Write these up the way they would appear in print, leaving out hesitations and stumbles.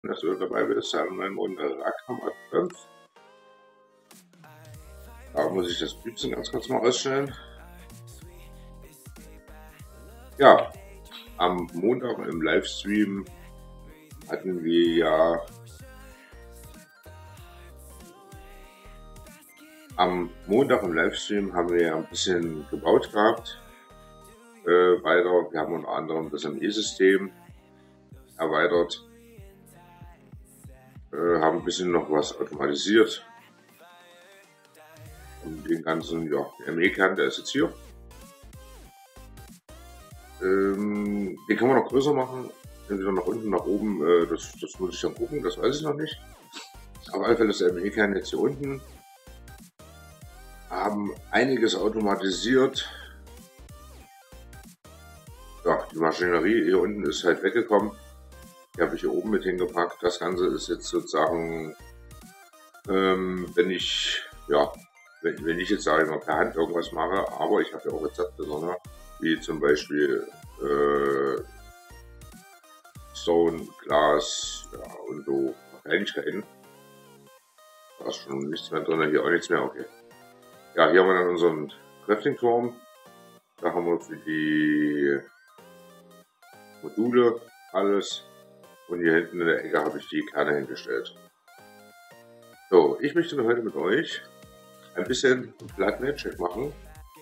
dass du dabei bist, haben wir im Ragnarok 5. Da muss ich das Büchsen ganz kurz mal ausstellen. Ja, am Montag im Livestream hatten wir ja haben wir ein bisschen gebaut gehabt. Weiter, wir haben unter anderem das ME-System erweitert, haben ein bisschen noch was automatisiert. Und den ganzen, ja, der ME-Kern, der ist jetzt hier. Den kann man noch größer machen, entweder nach unten, nach oben, das muss ich dann gucken, das weiß ich noch nicht. Auf alle Fälle ist der ME-Kern jetzt hier unten. Haben einiges automatisiert. Ja, die Maschinerie hier unten ist halt weggekommen. Die habe ich hier oben mit hingepackt. Das Ganze ist jetzt sozusagen, wenn ich jetzt sage ich mal per Hand irgendwas mache, aber ich habe ja auch Rezepte drin, wie zum Beispiel Stone, Glas, ja, und so Kleinigkeiten. Da ist schon nichts mehr drin, hier auch nichts mehr, okay. Ja, hier haben wir dann unseren Crafting-Turm. Da haben wir für die Module alles. Und hier hinten in der Ecke habe ich die Kerne hingestellt. So, ich möchte heute mit euch ein bisschen Blood Magic machen.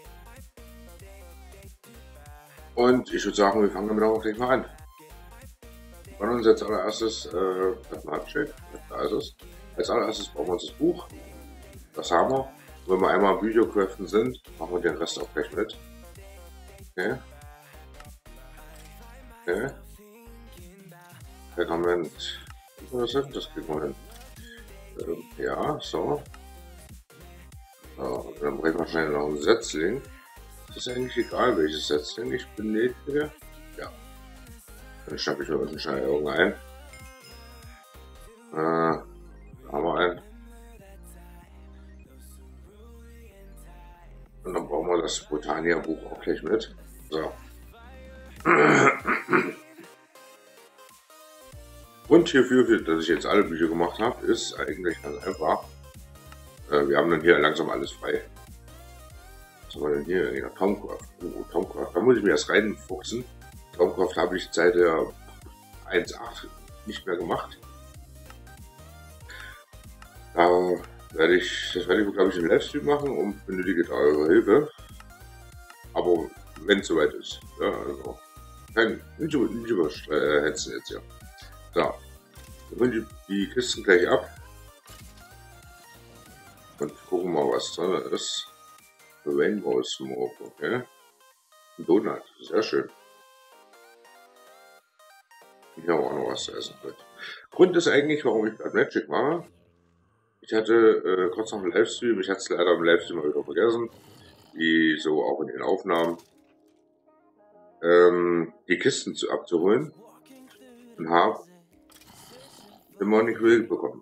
Und ich würde sagen, wir fangen damit auch gleich mal an. Wir wollen uns jetzt als allererstes Blood Magic. Da ist es. Als allererstes brauchen wir uns das Buch. Das haben wir. Wenn wir einmal am Videocraften sind, machen wir den Rest auch gleich mit. Okay. Okay. Pergament. Das kriegen wir hin. Ja, so. So, dann bringen wir schnell noch einen Setzling. Es ist eigentlich egal, welches Setzling ich benötige. Ja. Dann schnappe ich mir unten schnell irgendein. Da haben wir einen. Und dann brauchen wir das Botania-Buch auch gleich mit. So. Und hierfür, dass ich jetzt alle Bücher gemacht habe, ist eigentlich ganz einfach. Wir haben dann hier langsam alles frei. Was haben wir denn hier? Ja, Thaumcraft. Oh, Thaumcraft. Da muss ich mir erst reinfuchsen. Thaumcraft habe ich seit der 1.8 nicht mehr gemacht. Das werde ich, glaube ich, im Livestream machen und benötige da eure Hilfe. Aber wenn es soweit ist. Ja, also nicht überhetzen jetzt hier. So, wir holen die Kisten gleich ab und gucken mal, was drin ist. Rainbow Smoke, okay. Ein Donut, sehr schön. Hier haben wir auch noch was zu essen. Grund ist eigentlich, warum ich Blood Magic mache. Ich hatte kurz nach dem Livestream, ich hatte es leider im Livestream mal wieder vergessen, wie so auch in den Aufnahmen, die Kisten abzuholen und habe Demonic Will bekommen.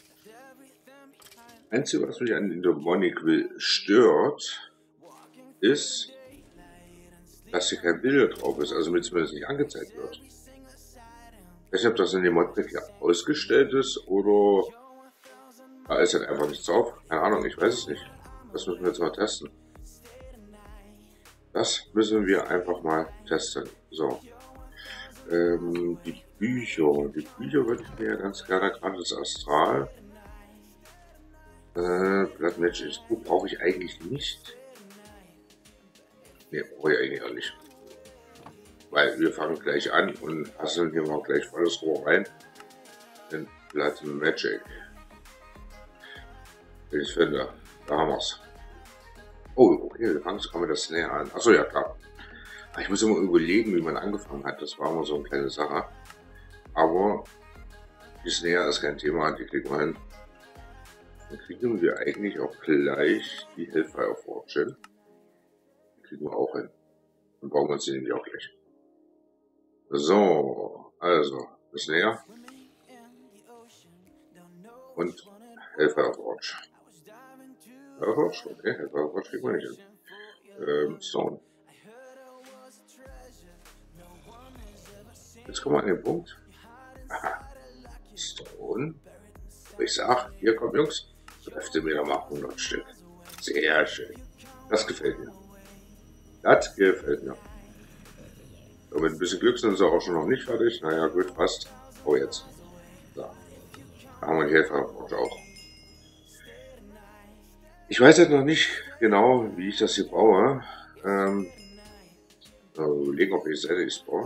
Einzige, was mich an Demonic Will stört, ist, dass hier kein Bild drauf ist, also mir zumindest nicht angezeigt wird. Ich weiß nicht, ob das in dem Modpack ja ausgestellt ist oder da ist halt einfach nichts drauf. Keine Ahnung, ich weiß es nicht. Das müssen wir jetzt mal testen. Das müssen wir einfach mal testen. So. Die Bücher würde ich mir ja ganz gerne, gerade das Astral. Blood Magic, das Buch brauche ich eigentlich nicht. Ne, brauche ich eigentlich auch nicht. Weil wir fangen gleich an und hasseln hier mal gleich volles Rohr rein in Blood Magic. Ich finde, da haben wir es. Oh, okay, fangen wir das näher an. Achso, ja klar. Ich muss immer überlegen, wie man angefangen hat. Das war immer so eine kleine Sache. Aber die Snare ist kein Thema, die kriegen wir hin. Dann kriegen wir eigentlich auch gleich die Hellfire Forge hin. Die kriegen wir auch hin. Dann brauchen wir uns die nämlich auch gleich. So, also, das Snare. Und Hellfire Forge. Hellfire Forge? Okay, Hellfire Forge kriegen wir nicht hin. Stone. Jetzt kommen wir an den Punkt. Aha. Stone. Ich sag, hier kommt Jungs, trefft mir doch mal 100 Stück. Sehr schön. Das gefällt mir. Das gefällt mir. So, mit ein bisschen Glück sind sie auch schon noch nicht fertig. Naja, gut, fast. Oh, jetzt. So. Da haben wir die Helferbranche auch. Ich weiß jetzt noch nicht genau, wie ich das hier baue. Überlegen, ob ich es baue.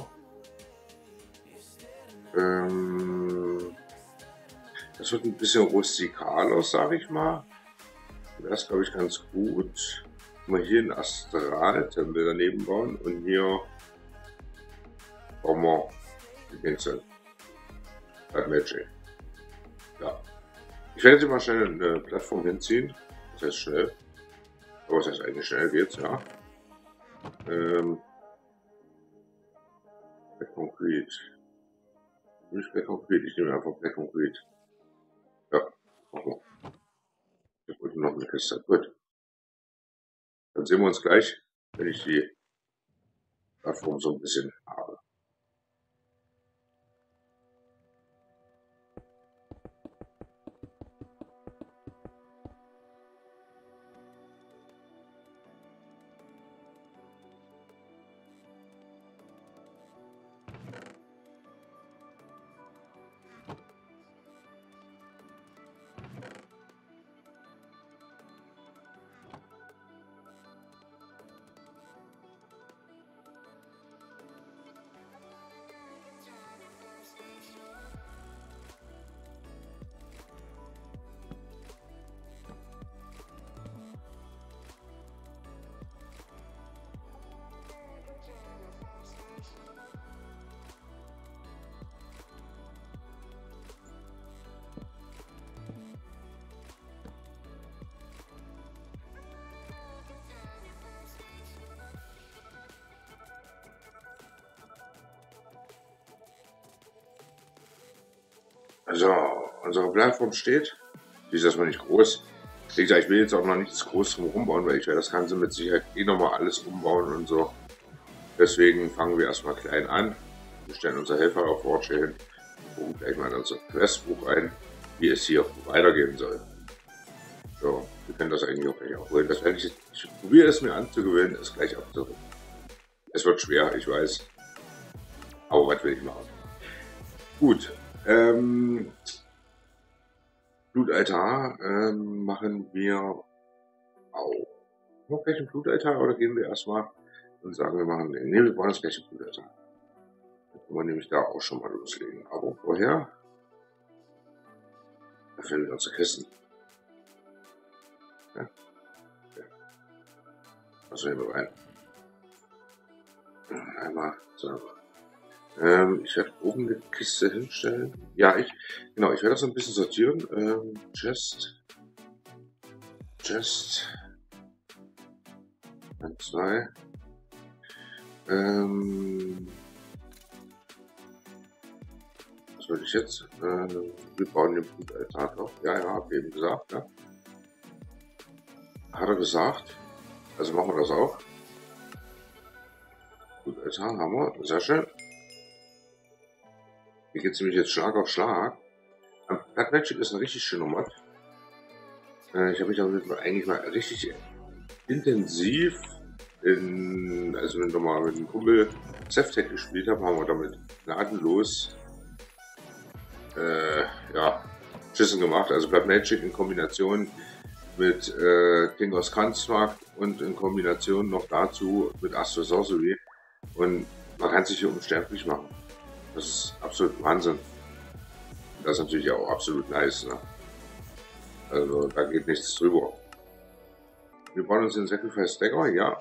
Das wird ein bisschen rustikaler, sage ich mal. Das ist, glaube ich, ganz gut. Mal hier einen Astraltempel daneben bauen und hier bauen wir die Pinsel. Black Magic. Ja. Ich werde jetzt mal schnell eine Plattform hinziehen. Das heißt schnell. Aber das heißt eigentlich schnell geht's, ja. Black Concrete. Nicht Black Concrete, ich nehme einfach Black Concrete. Ja, machen wir. Ich wollte noch eine Kiste. Gut. Dann sehen wir uns gleich, wenn ich die Plattform so ein bisschen habe. Also, unsere Plattform steht. Die ist erstmal nicht groß. Wie gesagt, ich will jetzt auch noch nichts groß drum rumbauen, weil ich werde das Ganze mit Sicherheit eh nochmal alles umbauen und so. Deswegen fangen wir erstmal klein an. Wir stellen unser Helfer auf Forge hin und gucken gleich mal in unser Questbuch ein, wie es hier weitergehen soll. So, wir können das eigentlich auch gleich aufholen. Das werde ich jetzt, ich probiere es mir anzugewöhnen, es gleich abzuholen. Es wird schwer, ich weiß. Aber was will ich machen? Gut. Blutaltar machen wir auch. Noch gleich ein Blutaltar oder gehen wir erstmal und sagen, wir machen den. Ne, wir wollen das gleiche Blutaltar. Dann können wir nämlich da auch schon mal loslegen. Aber vorher öffnen wir unsere Kisten. Ja? Ja. Was nehmen wir rein? Einmal so. Ich werde oben eine Kiste hinstellen. Ja, ich werde das so ein bisschen sortieren. Chest. 1, 2. Was wollte ich jetzt? Wir bauen den Blutaltar drauf. Ja, hab ich eben gesagt, ja. Hat er gesagt. Also machen wir das auch. Blutaltar haben wir. Sehr schön. Hier geht es nämlich jetzt Schlag auf Schlag. Black Magic ist ein richtig schöner Mod. Ich habe mich damit eigentlich mal richtig intensiv also wenn wir mal mit einem Kumpel Zeftech gespielt haben, haben wir damit gnadenlos Schüssen gemacht. Also Black Magic in Kombination mit King of Construct und in Kombination noch dazu mit Astro Sorcery. Und man kann sich hier unsterblich machen. Das ist absolut Wahnsinn. Das ist natürlich auch absolut nice. Ne? Also da geht nichts drüber. Wir bauen uns den Sacrifice Dagger, ja.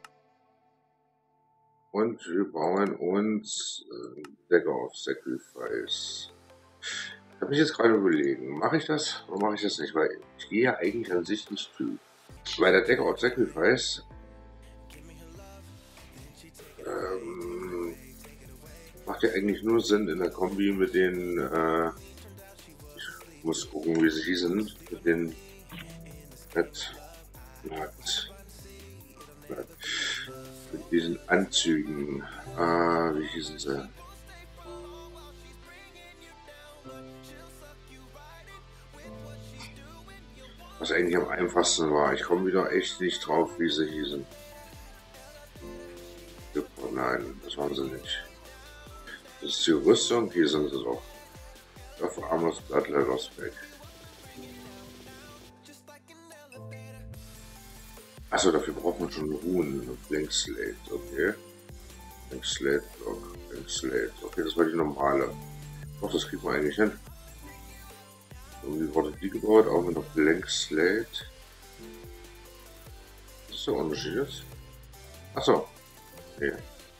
Und wir bauen uns Dagger of Sacrifice. Ich habe mich jetzt gerade überlegen, mache ich das oder mache ich das nicht? Weil ich gehe ja eigentlich an sich nicht zu. Bei der Dagger of Sacrifice macht ja eigentlich nur Sinn in der Kombi mit den, ich muss gucken, wie sie hießen, mit den, mit diesen Anzügen, wie hießen sie? Was eigentlich am einfachsten war. Ich komme wieder echt nicht drauf, wie sie hießen. Oh nein, das waren sie nicht. Das ist die Rüstung, hier sind sie doch. Dafür Armors Bloodletters weg. Achso, dafür braucht man schon Runen. Blank Slate, okay. Blank Slate Block, Blank Slate. Okay, das war die normale. Doch, das kriegt man eigentlich hin. Und wie wurde die gebaut? Auch mit noch Blank Slate. Was ist der Unterschied jetzt? Achso. Okay.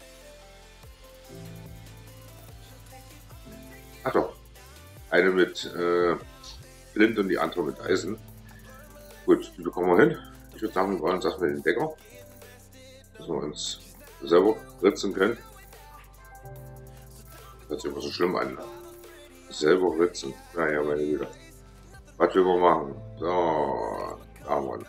Ach doch. Eine mit Flint und die andere mit Eisen. Gut, die bekommen wir hin. Ich würde sagen, wir wollen uns erstmal den Decker. Dass wir uns selber ritzen können. Das hört sich immer so schlimm an. Selber ritzen. Naja, meine Güte. Was wir machen? So, da haben wir ihn.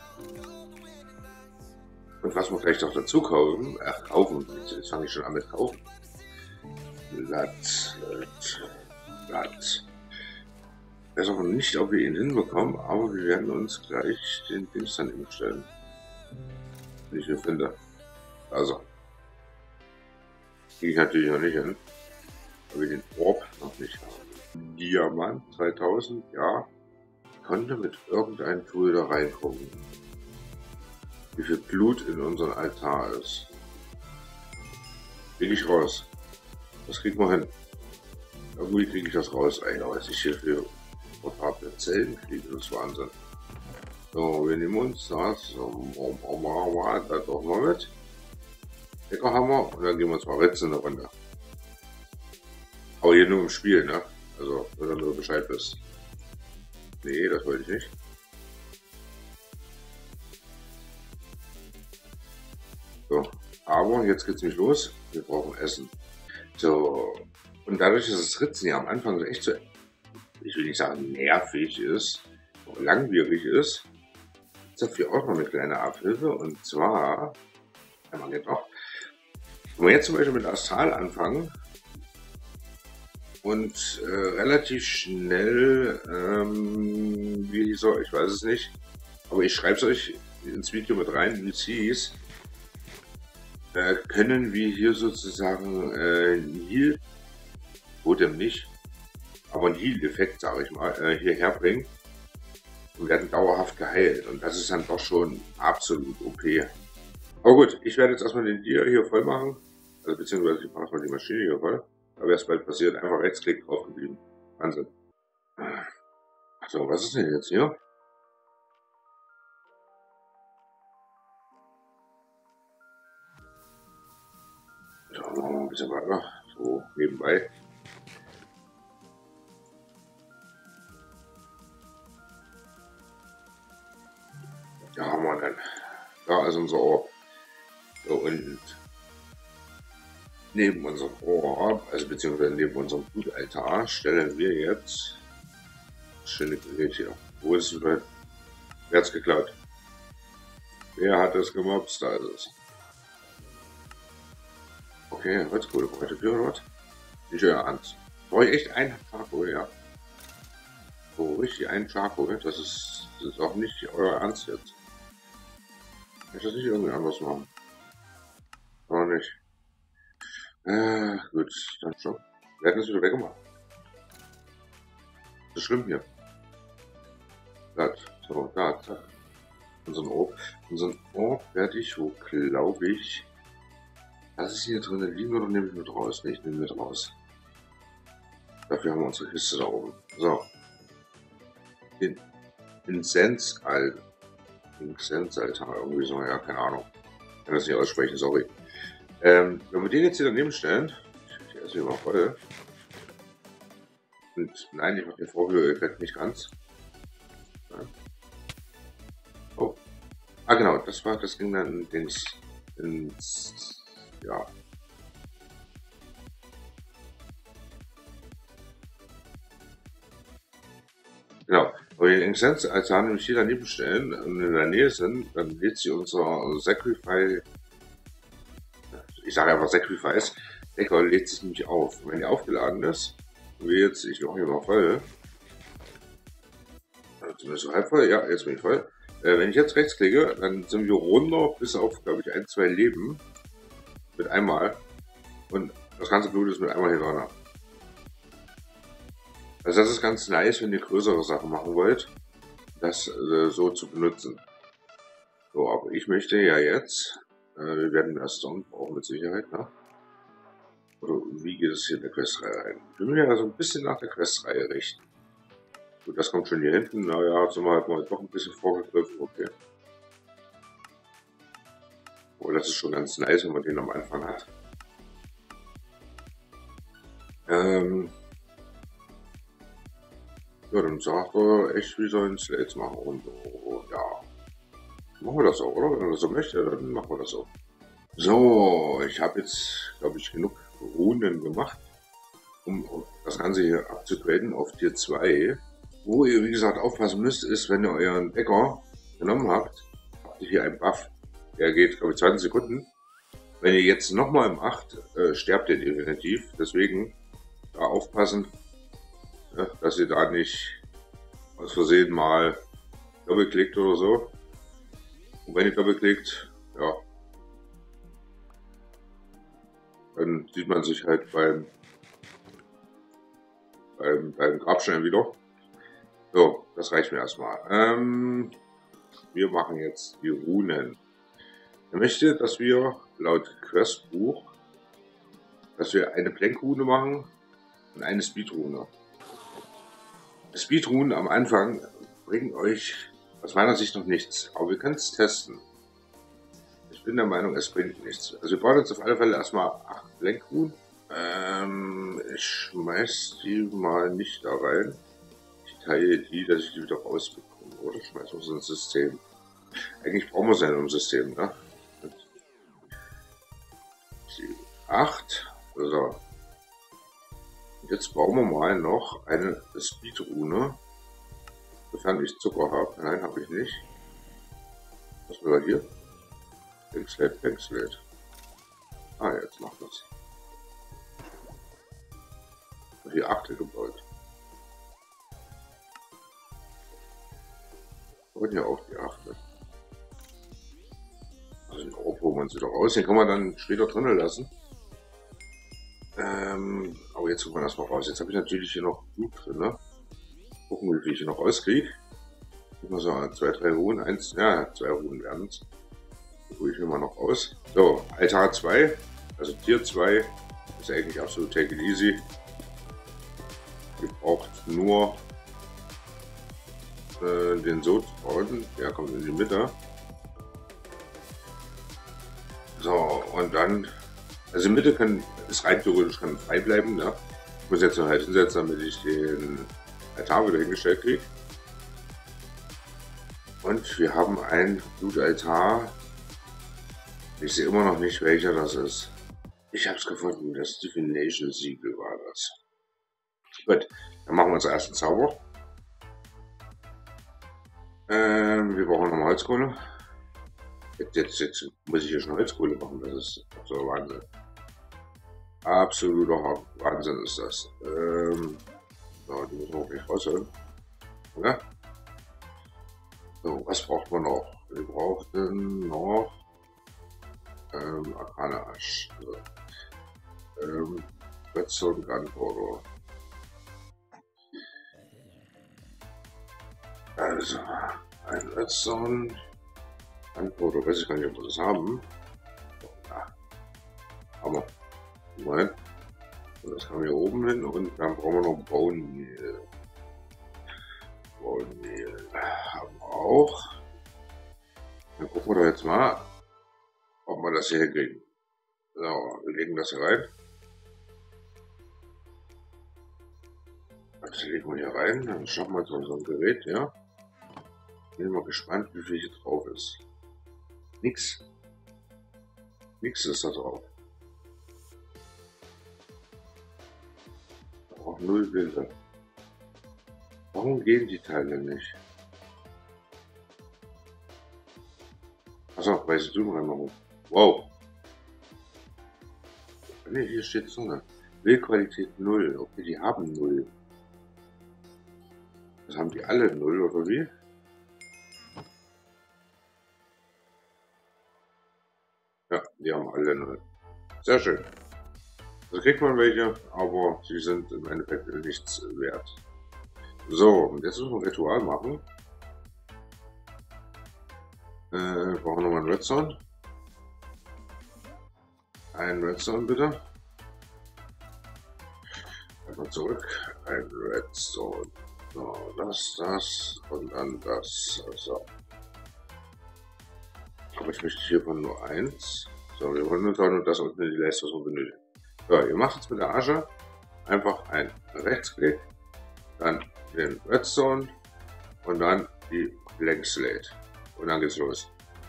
Und was wir vielleicht noch dazu kaufen, kaufen, jetzt fange ich schon an mit kaufen. Blatt. Ich weiß auch nicht, ob wir ihn hinbekommen, aber wir werden uns gleich den Dings dann hinstellen. Wenn ich ihn finde. Also. Kriege ich natürlich noch nicht hin. Weil wir den Orb noch nicht haben. Diamant 3000, ja. Konnte mit irgendeinem Tool da reingucken. Wie viel Blut in unserem Altar ist. Kriege ich raus. Das kriegen wir hin. Irgendwie kriege ich das raus, Alter, was ich hier für portable Zellen kriege, das ist Wahnsinn. So, wir nehmen uns das, so, das auch mal mit. Deckerhammer und dann gehen wir uns mal ritzen eine Runde. Aber hier nur im Spiel, ne? Also, nur damit du Bescheid wisst. Nee, das wollte ich nicht. So, aber jetzt geht's nicht los. Wir brauchen Essen. So, und dadurch, dass das Ritzen ja am Anfang so echt so, ich will nicht sagen nervig ist, aber langwierig ist dafür auch noch eine kleine Abhilfe. Und zwar, einmal geht noch, wenn wir jetzt zum Beispiel mit Astral anfangen und relativ schnell, wie so, ich weiß es nicht, aber ich schreibe es euch ins Video mit rein, wie es hieß, können wir hier sozusagen Heal, Totem nicht, aber einen Heal-Effekt, sage ich mal, hierher bringen und werden dauerhaft geheilt. Und das ist dann doch schon absolut OP. Aber gut, ich werde jetzt erstmal den Tier hier voll machen, also beziehungsweise ich mache erstmal die Maschine hier voll. Aber erst bald passiert, einfach Rechtsklick drauf geblieben. Wahnsinn. So, was ist denn jetzt hier? So, machen wir ein bisschen weiter, so nebenbei. Da haben wir dann. Da ist unser Orb. So, und neben unserem Orb, also beziehungsweise neben unserem Blutaltar, stellen wir jetzt das schöne Gerät hier. Wo ist es? Wer hat es geklaut? Wer hat es gemobst? Da ist es. Okay, Holzkohle brauche ich für oder was? Nicht euer Ernst. Brauche ich echt einen Charcoal, ja. So richtig einen Charcoal, das ist auch nicht euer Ernst jetzt. Kann ich das nicht irgendwie anders machen? Oder nicht? Gut, dann schon. Wir hätten es wieder weggemacht. Das schlimm hier. Das, so, da, zack. Unseren Orb werde ich, wo glaube ich. Das ist hier drin liegen oder nehme ich mit raus? Ne, ich nehme mit raus. Dafür haben wir unsere Kiste da oben. So. Den Incense-Altar, irgendwie so, ja, keine Ahnung. Ich kann das nicht aussprechen, sorry. Wenn wir den jetzt hier daneben stellen, ich esse hier mal voll. Und nein, ich mache den Vorführeffekt nicht ganz. Ja. Oh. Ah, genau, das ging dann ins ja. Genau. Aber den Incense-Altar nämlich hier daneben stellen und in der Nähe sind, dann lädt sie unser Sacrifice, ich sage einfach Sacrifice, Decker lädt sich nämlich auf. Und wenn die aufgeladen ist, wie jetzt, ich mache hier mal voll, also Ist so halb voll? Ja, jetzt bin ich voll. Wenn ich jetzt rechts klicke, dann sind wir runter bis auf, glaube ich, 1, 2 Leben. Mit einmal. Und das ganze Blut ist mit einmal hier dran. Also das ist ganz nice, wenn ihr größere Sachen machen wollt, das so zu benutzen. So, aber ich möchte ja jetzt, wir werden mehr Stone brauchen mit Sicherheit, ne? Oder wie geht es hier in der Questreihe rein? Ich will mich ja so ein bisschen nach der Questreihe richten. Gut, das kommt schon hier hinten, naja, sind wir halt mal doch ein bisschen vorgegriffen, okay. Aber das ist schon ganz nice, wenn man den am Anfang hat. Ja, dann sagt er echt, wie sollen es jetzt machen und so, ja. Machen wir das auch, oder? Wenn er das so möchte, dann machen wir das auch. So, ich habe jetzt, glaube ich, genug Runen gemacht, um das Ganze hier abzugraden auf Tier 2. Wo ihr, wie gesagt, aufpassen müsst, ist, wenn ihr euren Bäcker genommen habt, habt ihr hier einen Buff. Der geht, glaube ich, 20 Sekunden. Wenn ihr jetzt nochmal macht, sterbt ihr definitiv. Deswegen da aufpassen, ja, dass ihr da nicht aus Versehen mal doppelklickt oder so. Und wenn ihr doppelklickt, ja, dann sieht man sich halt beim Grabstein wieder. So, das reicht mir erstmal. Wir machen jetzt die Runen. Ich möchte, dass wir laut Questbuch, dass wir eine Blankrune machen und eine Speedrune. Speedrunen am Anfang bringen euch aus meiner Sicht noch nichts, aber wir können es testen. Ich bin der Meinung, es bringt nichts. Also wir brauchen jetzt auf alle Fälle erstmal 8 Blankrunen. Ich schmeiß die mal nicht da rein. Ich teile die, dass ich die wieder rausbekomme, oder? Ich schmeiß mal so ein System. Eigentlich brauchen wir es ja in einem System, ne? 7, 8. So. Jetzt brauchen wir mal noch eine Speedrune. Sofern ich Zucker habe. Nein, habe ich nicht. Was war da hier? Bankslate, Bankslate. Ah, jetzt macht das. Hier 8 gebaut. Und ja auch die 8. Also den Ort holen wir uns wieder raus. Den kann man dann später drinnen lassen. Aber jetzt gucken wir erstmal raus. Jetzt habe ich natürlich hier noch Blut drin. Ne? Gucken, wie viel ich hier noch rauskriege. Immer so 2, 3 Ruhen. 1, ja, 2 Ruhen werden es. Die hole ich immer noch aus. So, Altar 2, also Tier 2, ist eigentlich absolut take it easy. Ihr braucht nur den Sod bauen. Der kommt in die Mitte. So, und dann, also in der Mitte kann es rein theoretisch frei bleiben. Ne? Ich muss jetzt noch halt hinsetzen, damit ich den Altar wieder hingestellt kriege. Und wir haben einen Blutaltar. Ich sehe immer noch nicht, welcher das ist. Ich habe es gefunden, das Divination Siegel war das. Gut, dann machen wir uns erst einen Zauber. Wir brauchen nochmal Holzkohle. Jetzt muss ich hier schon Holzkohle machen, das ist absoluter Wahnsinn. Absoluter Wahnsinn ist das. So, die müssen wir auch nicht rausholen. Ja? So, was braucht man noch? Wir brauchten noch Arcana Asch. So. Redstone Gunpowder. Also, ein Redstone Gunpowder, weiß ich gar nicht, ob wir das haben. Ja, haben wir. Moment. Und das haben wir hier oben hin und dann brauchen wir noch Bone Meal. Bone Meal haben wir auch. Dann gucken wir doch jetzt mal, ob wir das hier hinkriegen. So, wir legen das hier rein. Das legen wir hier rein, dann schauen wir uns unser Gerät, ja. Bin mal gespannt, wie viel hier drauf ist. Nix. Nix ist da drauf. Auch 0 Bilder. Warum gehen die Teile nicht? Achso, weil sie Zoom reinmachen. Wow. Ne, hier steht Zunge. Bildqualität 0. Okay, die haben 0. Das haben die alle 0 oder wie? Level 0. Sehr schön. Also kriegt man welche, aber sie sind im Endeffekt nichts wert. So, und jetzt müssen wir ein Ritual machen. Brauchen nochmal einen Redstone. Ein Redstone bitte. Einmal zurück. Ein Redstone. So, das und dann das. So. Aber ich möchte hiervon nur eins. So, wir wollen nur das unten in die Leiste, was wir benötigen. So, ihr macht jetzt mit der Asche einfach einen Rechtsklick, dann den Redstone und dann die Blank Slate. Und dann geht's los.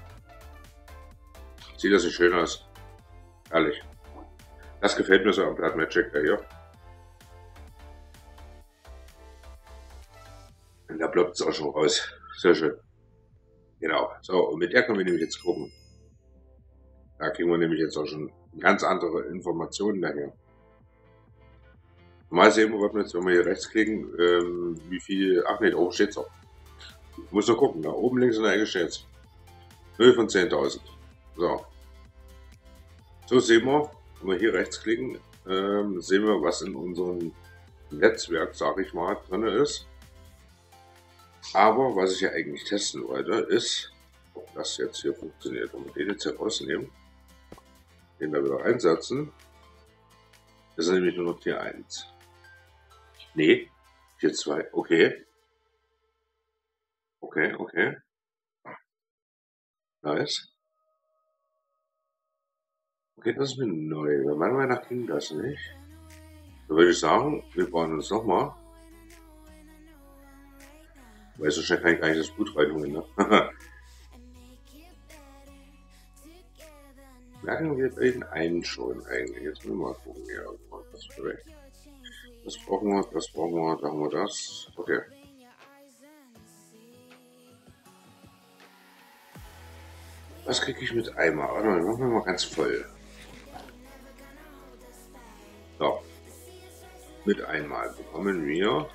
Sieht das nicht schön aus? Ehrlich. Das gefällt mir so am Blood Magic hier. Und da ploppt es auch schon raus. Sehr schön. Genau. So, und mit der können wir nämlich jetzt gucken. Da kriegen wir nämlich jetzt auch schon ganz andere Informationen daher. Mal sehen wir jetzt, wenn wir hier rechts klicken, wie viel. Ach ne, da oben steht es auch. Ich muss nur gucken, da oben links in der Ecke steht es. 0 von 10.000. So. So sehen wir, wenn wir hier rechts klicken, sehen wir, was in unserem Netzwerk, sage ich mal, drin ist. Aber was ich ja eigentlich testen wollte, ist, ob das jetzt hier funktioniert. Wenn wir den jetzt hier rausnehmen, den da wieder reinsetzen, ist er nämlich nur noch Tier 1. Nee, Tier 2, okay. Okay. Nice. Okay, das ist mir neu. Bei meiner Meinung nach ging das nicht. Da würde ich sagen, wir bauen uns nochmal. Weil so schnell kann ich gar nicht das Blut reinholen, ne? Merken wir den einen schon eigentlich. Jetzt müssen wir mal gucken. Ja, das ist korrekt. Das brauchen wir, da haben wir das. Okay. Was kriege ich mit Eimer? Warte mal, machen wir mal ganz voll. So. Mit einmal bekommen wir.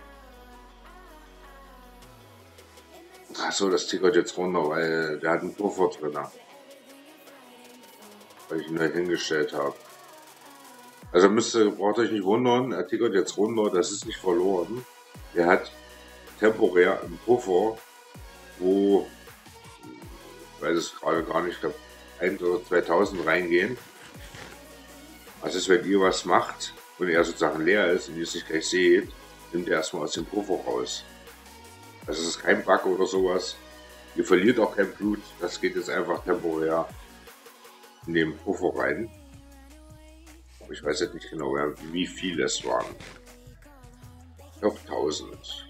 Achso, das tickert jetzt runter, weil der hat einen Puffer drin. Weil ich ihn halt hingestellt habe. Also braucht euch nicht wundern, er tickert jetzt runter, das ist nicht verloren. Der hat temporär einen Puffer, wo, ich weiß es gerade gar nicht, ich glaube 1 oder 2000 reingehen. Also wenn ihr was macht und er sozusagen leer ist und ihr es nicht gleich seht, nimmt er erstmal aus dem Puffer raus. Also es ist kein Bug oder sowas. Ihr verliert auch kein Blut, das geht jetzt einfach temporär in den Puffer rein. Aber ich weiß jetzt nicht genau, wie viele es waren. Ich glaube 1000.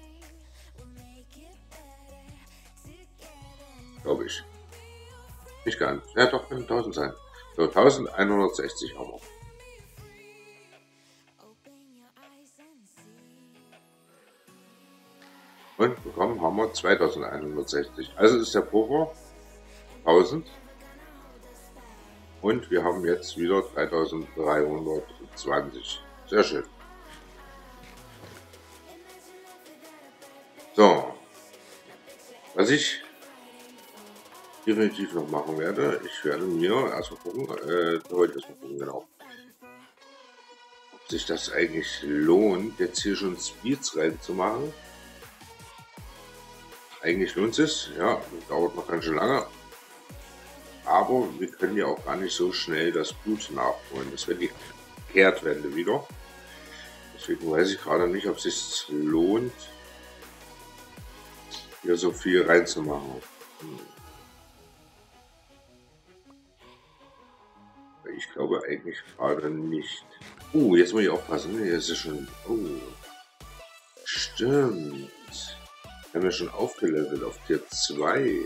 Glaube ich. Nicht ganz. Ja doch, können 1000 sein. So, 1160 haben wir. Und bekommen haben wir 2160. Also ist der Puffer 1000. Und wir haben jetzt wieder 3320. Sehr schön. So. Was ich definitiv noch machen werde, ich werde mir erstmal gucken, heute erstmal gucken, genau. Ob sich das eigentlich lohnt, jetzt hier schon Speeds reinzumachen. Eigentlich lohnt es, ja, das dauert noch ganz schön lange. Aber wir können ja auch gar nicht so schnell das Blut nachholen. Das wird die Kehrtwende wieder. Deswegen weiß ich gerade nicht, ob es sich lohnt, hier so viel reinzumachen. Ich glaube eigentlich gerade nicht. Jetzt muss ich aufpassen. Hier ist es schon. Stimmt. Wir haben ja schon aufgelevelt auf Tier 2.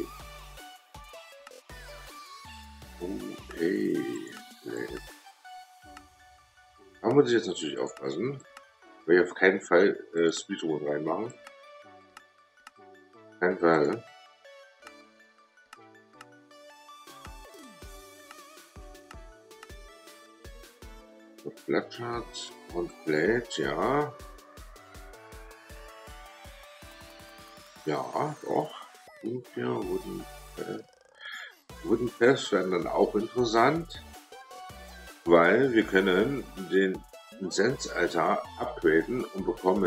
Okay. Nee. Da muss ich jetzt natürlich aufpassen. Weil ich auf keinen Fall Speedrun reinmachen. Kein Fall. Blattschatz und Blade, ja. Ja, doch. Und ja, Wooden Pass werden dann auch interessant. weil wir können den Incense-Altar upgraden und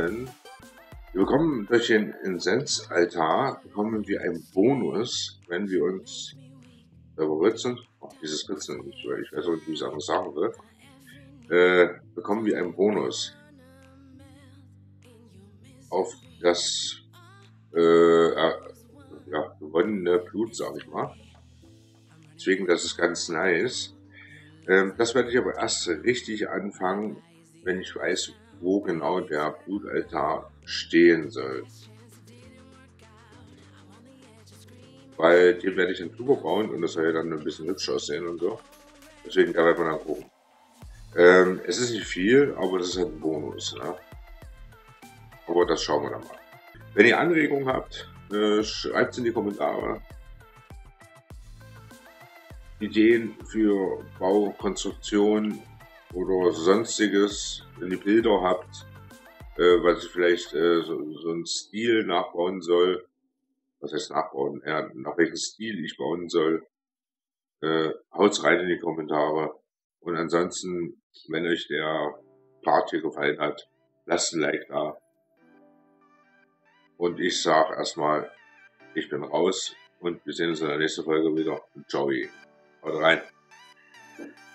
durch den Incense-Altar bekommen wir einen Bonus, wenn wir uns ritzen. Dieses Ritzen nicht, weil ich weiß auch nicht, wie ich es anders sagen will. Bekommen wir einen Bonus auf das gewonnene Blut, sag ich mal. Deswegen, das ist ganz nice. Das werde ich aber erst richtig anfangen, wenn ich weiß, wo genau der Blutaltar stehen soll. Weil den werde ich dann drüber bauen und das soll ja dann ein bisschen hübsch aussehen und so. Deswegen, da werden wir dann gucken. Es ist nicht viel, aber das ist halt ein Bonus. Ne? Aber das schauen wir dann mal. Wenn ihr Anregungen habt, schreibt es in die Kommentare. Ideen für Baukonstruktion oder sonstiges, wenn ihr Bilder habt, was ich vielleicht so einen Stil nachbauen soll. Was heißt nachbauen? Nach welchem Stil ich bauen soll. Haut's rein in die Kommentare. Und ansonsten, wenn euch der Part hier gefallen hat, lasst ein Like da. Und ich sag erstmal, ich bin raus und wir sehen uns in der nächsten Folge wieder. Ciao. Haut rein.